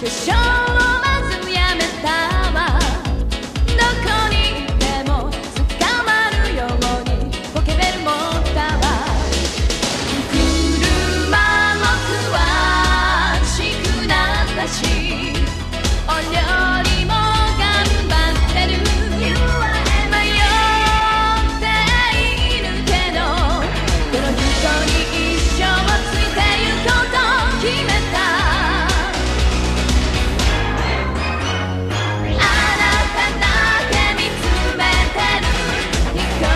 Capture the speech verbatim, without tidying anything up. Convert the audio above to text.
しょうをまずやめたわ。どこにいても捕まるようにポケベル持ったわ。車も詳しくなったし、お料理も頑張ってる。迷っているけど、この人に一生ついてゆこうと決めた。あなただけ見つめてる。光